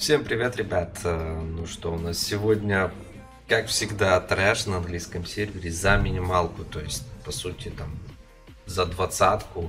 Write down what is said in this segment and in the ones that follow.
Всем привет, ребят! Ну что, у нас сегодня, как всегда, трэш на английском сервере за минималку. То есть, по сути, там за двадцатку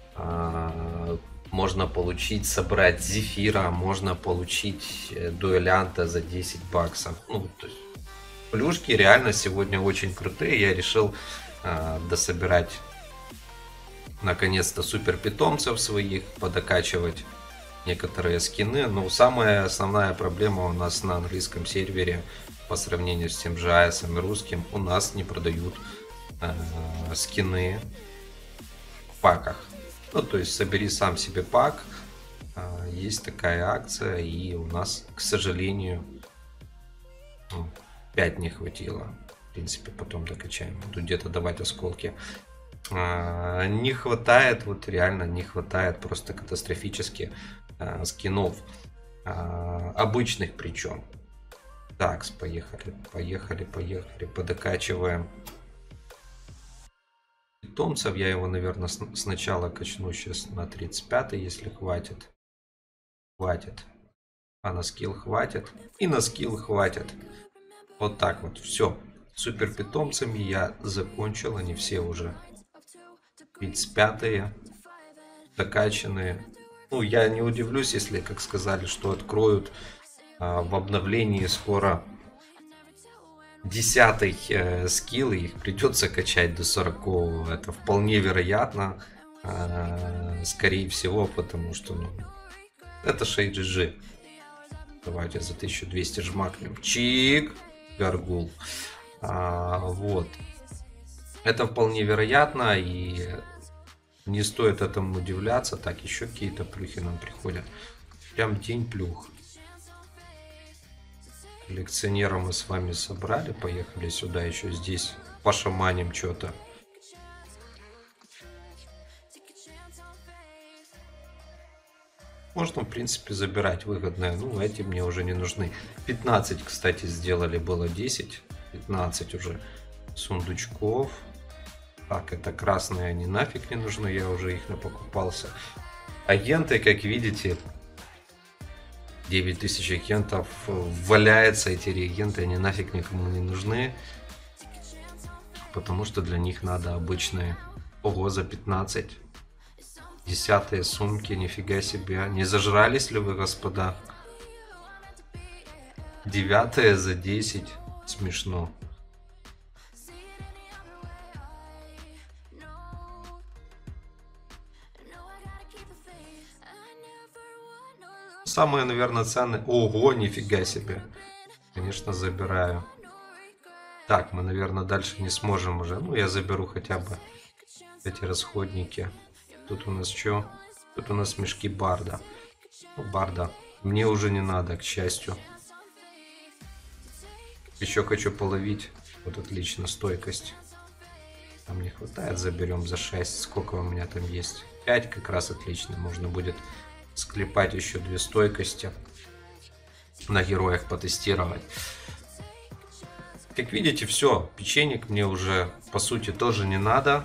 можно получить, собрать Зефира, можно получить дуэлянта за 10 баксов. Ну, то есть, плюшки реально сегодня очень крутые. Я решил дособирать наконец-то супер питомцев своих, подокачивать некоторые скины. Но самая основная проблема у нас на английском сервере по сравнению с тем же АСом и русским, у нас не продают скины в паках. Ну, то есть собери сам себе пак. Есть такая акция, и у нас, к сожалению, 5 не хватило. В принципе, потом докачаем. Буду где-то давать осколки. Не хватает, вот реально не хватает просто катастрофически скинов. Обычных причем. Так, поехали. Подокачиваем питомцев. Я его, наверное, сначала качну сейчас на 35, если хватит. Хватит. А на скилл хватит. И на скилл хватит. Вот так вот. Все. Супер питомцами я закончил. Они все уже 35-е. Докачанные. Ну, я не удивлюсь, если, как сказали, что откроют в обновлении скоро 10-й скилл, и их придется качать до 40-го. Это вполне вероятно, скорее всего, потому что это GG. Давайте за 1200 жмакнем. Чик! Гаргул. Вот. Это вполне вероятно, и не стоит этому удивляться. Так, еще какие-то плюхи нам приходят. Прям день плюх. Коллекционера мы с вами собрали. Поехали сюда еще здесь пошаманим что-то. Можно, в принципе, забирать выгодное. Ну, эти мне уже не нужны. 15, кстати, сделали. Было 10. 15 уже сундучков. Так, это красные, они нафиг не нужны. Я уже их напокупался. Агенты, как видите, 9000 агентов валяется. Эти реагенты, они нафиг никому не нужны. Потому что для них надо обычные. Ого, за 15. 10-е сумки, нифига себе. Не зажрались ли вы, господа? 9-е за 10. Смешно. Самые, наверное, ценные. Ого, нифига себе. Конечно, забираю. Так, мы, наверное, дальше не сможем уже. Ну, я заберу хотя бы эти расходники. Тут у нас что? Тут у нас мешки Барда. Ну, Барда мне уже не надо, к счастью. Еще хочу половить. Вот отлично, стойкость. Там не хватает, заберем за 6. Сколько у меня там есть? 5 как раз отлично. Можно будет склепать еще 2 стойкости. На героях потестировать. Как видите, все. Печенек мне уже, по сути, тоже не надо.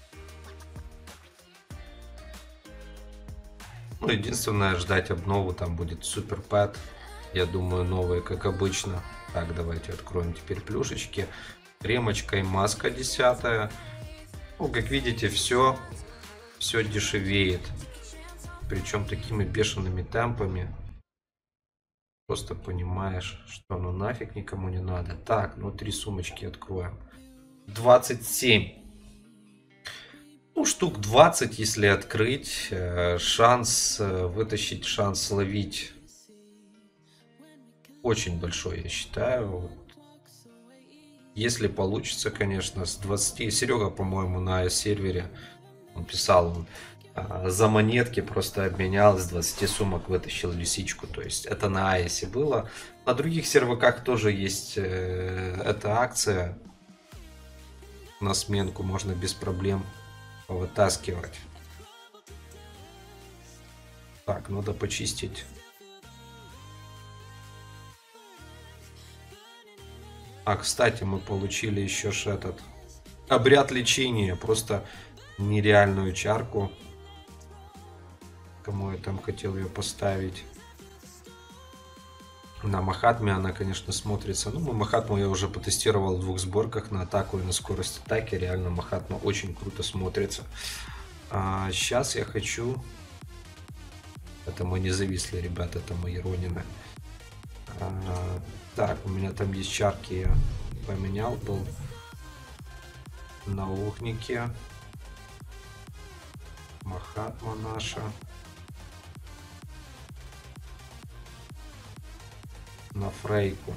Ну, единственное, ждать обнову. Там будет супер пэт. Я думаю, новые, как обычно. Так, давайте откроем теперь плюшечки. Ремочка и маска 10-я. Ну, как видите, все дешевеет. Причем такими бешеными темпами. Просто понимаешь, что ну нафиг никому не надо. Так, ну 3 сумочки откроем. 27. Ну, штук 20, если открыть. Шанс вытащить, шанс словить очень большой, я считаю. Если получится, конечно, с 20. Серега, по-моему, на сервере он писал, он за монетки просто обменял, с 20 сумок вытащил лисичку. То есть это на Айсе было. На других серваках тоже есть эта акция. На сменку можно без проблем повытаскивать. Так, надо почистить. А, кстати, мы получили еще этот обряд лечения. Просто нереальную чарку. Кому я там хотел ее поставить. На Махатме она, конечно, смотрится. Ну, Махатму я уже потестировал в 2 сборках на атаку и на скорость атаки. Реально Махатма очень круто смотрится. Сейчас я хочу... Это мы не зависли, ребята, это мои Ронины. Так, у меня там есть чарки, я поменял был. На Огнике. Махатма наша. На Фрейку.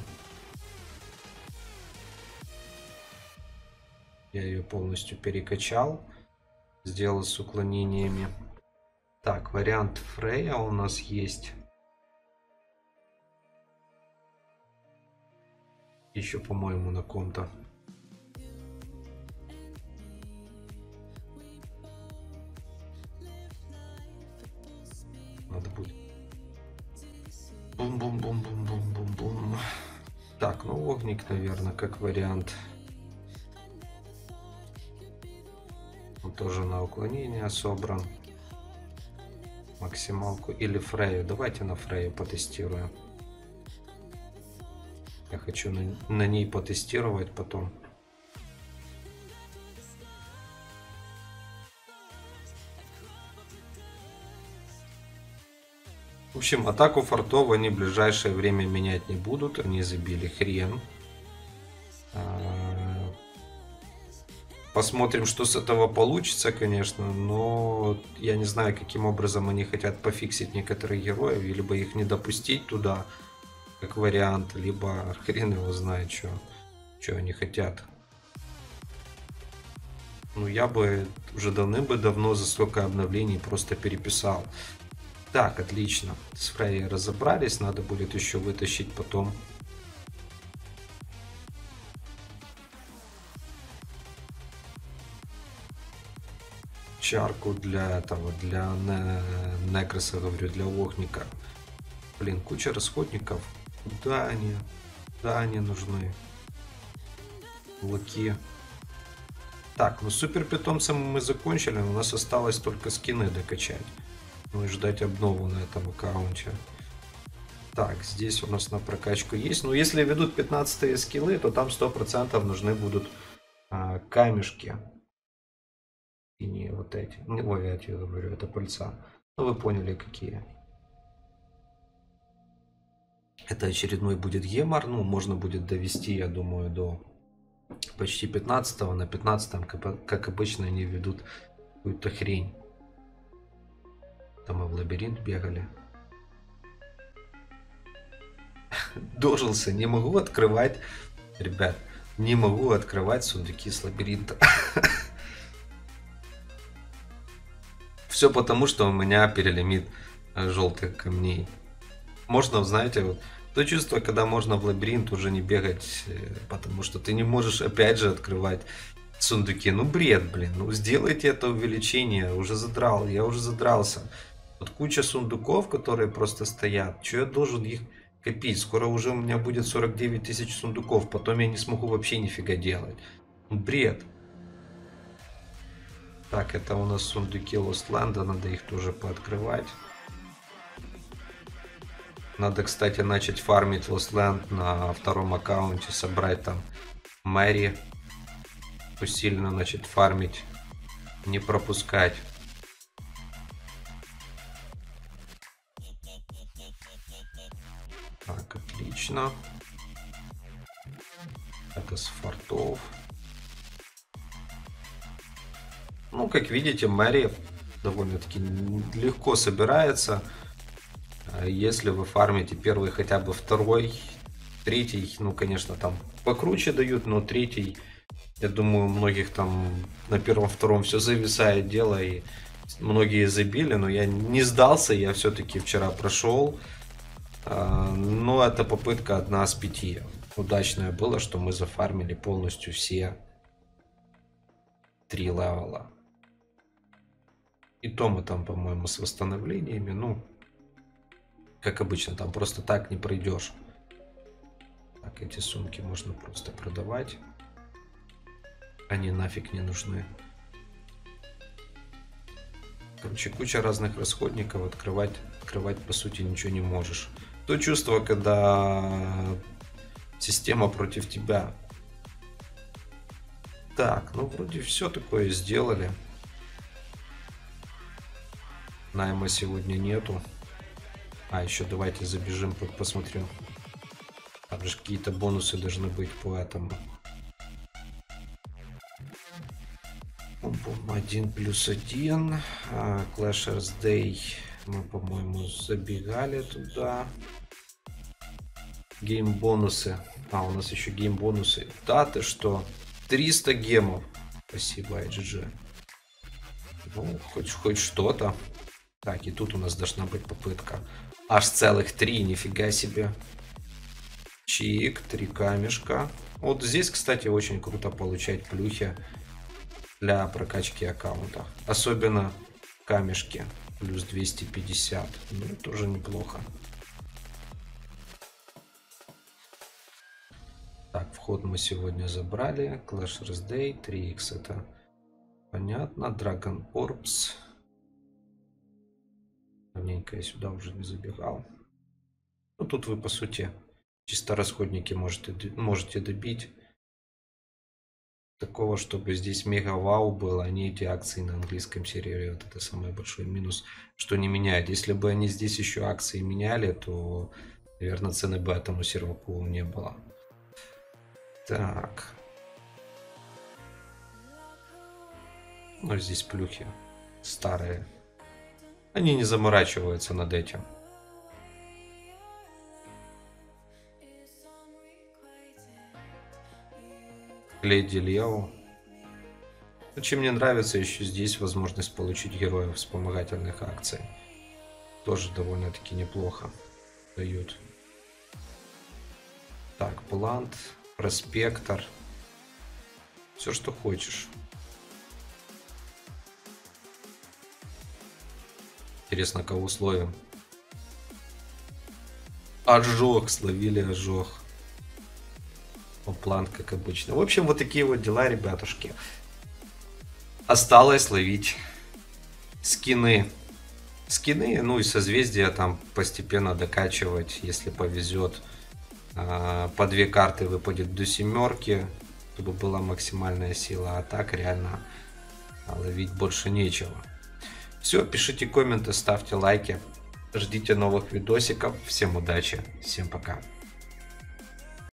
Я ее полностью перекачал. Сделал с уклонениями. Так, вариант Фрея у нас есть. Еще, по-моему, на ком-то. Надо будет. Бум-бум-бум-бум-бум-бум-бум. Так, ну Огник, наверное, как вариант. Он тоже на уклонение собран. Максималку или Фрею. Давайте на Фрею потестируем. Я хочу на ней потестировать потом. В общем, атаку фортов они в ближайшее время менять не будут. Они забили хрен. Посмотрим, что с этого получится, конечно. Но я не знаю, каким образом они хотят пофиксить некоторых героев. Либо их не допустить туда, как вариант. Либо хрен его знает, что они хотят. Ну, я бы уже давным-давно за столько обновлений просто переписал. Так, отлично. С Фрейей разобрались. Надо будет еще вытащить потом. Чарку для этого, для Некроса, говорю, для Огника. Блин, куча расходников. Куда они? Да, они нужны. Луки. Так, ну супер питомцем мы закончили. У нас осталось только скины докачать. Ну и ждать обнову на этом аккаунте. Так, здесь у нас на прокачку есть. Но если ведут 15 скиллы, то там 100% нужны будут камешки. И не вот эти. Ой, я тебе говорю, это пыльца. Ну вы поняли, какие. Это очередной будет гемор. Ну, можно будет довести, я думаю, до почти 15-го. На 15-м, как обычно, они ведут какую-то хрень. Там мы в лабиринт бегали. Дожился, не могу открывать. Ребят, не могу открывать сундуки с лабиринта. Все потому, что у меня перелимит желтых камней. Можно, знаете, вот то чувство, когда можно в лабиринт уже не бегать, потому что ты не можешь опять же открывать сундуки. Ну бред, блин, ну сделайте это увеличение, уже задрал, я уже задрался. Вот куча сундуков, которые просто стоят, что я должен их копить? Скоро уже у меня будет 49 тысяч сундуков, потом я не смогу вообще нифига делать. Ну, бред. Так, это у нас сундуки Лостленда, надо их тоже пооткрывать. Надо, кстати, начать фармить Лостленд на втором аккаунте, собрать там Мэри. Усиленно начать фармить, не пропускать. Так, отлично. Это с фортов. Ну, как видите, Мэри довольно-таки легко собирается. Если вы фармите первый, хотя бы второй, третий, ну, конечно, там покруче дают, но третий, я думаю, у многих там на первом-втором все зависает дело, и многие забили, но я не сдался, я все-таки вчера прошел. Но это попытка 1 из 5. Удачное было, что мы зафармили полностью все 3 левела. И то мы там, по-моему, с восстановлениями, ну, как обычно, там просто так не пройдешь. Так, эти сумки можно просто продавать. Они нафиг не нужны. Короче, куча разных расходников. Открывать по сути ничего не можешь. То чувство, когда система против тебя. Так, ну вроде все такое сделали. Найма сегодня нету. А, еще давайте забежим, посмотрим. Там же какие-то бонусы должны быть по этому. 1+1. Clashers Day. Мы, по-моему, забегали туда. Гейм-бонусы. А, у нас еще гейм-бонусы. Да, ты что? 300 гемов. Спасибо, IGG. Ну, хоть что-то. Так, и тут у нас должна быть попытка. Аж целых 3, нифига себе. Чик, 3 камешка. Вот здесь, кстати, очень круто получать плюхи для прокачки аккаунта. Особенно камешки. Плюс 250. Ну, тоже неплохо. Так, вход мы сегодня забрали. Clashers Day, 3х это понятно. Dragon Orbs. Давненько я сюда уже не забегал. Ну, тут вы, по сути, чисто расходники можете добить. Такого, чтобы здесь мега-вау было, а не эти акции на английском сервере. Вот это самый большой минус, что не меняет. Если бы они здесь еще акции меняли, то, наверное, цены бы этому серваку не было. Так. Ну, здесь плюхи старые. Они не заморачиваются над этим. Леди Лео. Ну, чем мне нравится еще здесь возможность получить героев вспомогательных акций. Тоже довольно-таки неплохо дают. Так, Плант, Проспектор. Все, что хочешь. Интересно, кого словим? Ожог, словили ожог. План, как обычно. В общем, вот такие вот дела, ребятушки. Осталось ловить скины. Скины, ну и созвездия там постепенно докачивать, если повезет. По 2 карты выпадет до 7, чтобы была максимальная сила. А так реально ловить больше нечего. Все, пишите комменты, ставьте лайки. Ждите новых видосиков. Всем удачи, всем пока.